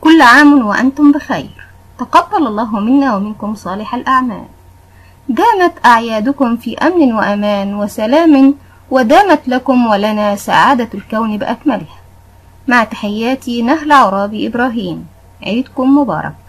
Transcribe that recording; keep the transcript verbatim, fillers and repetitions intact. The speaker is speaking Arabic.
كل عام وأنتم بخير. تقبل الله منا ومنكم صالح الأعمال. دامت أعيادكم في أمن وأمان وسلام، ودامت لكم ولنا سعادة الكون بأكملها. مع تحياتي نهلة عرابي إبراهيم. عيدكم مبارك.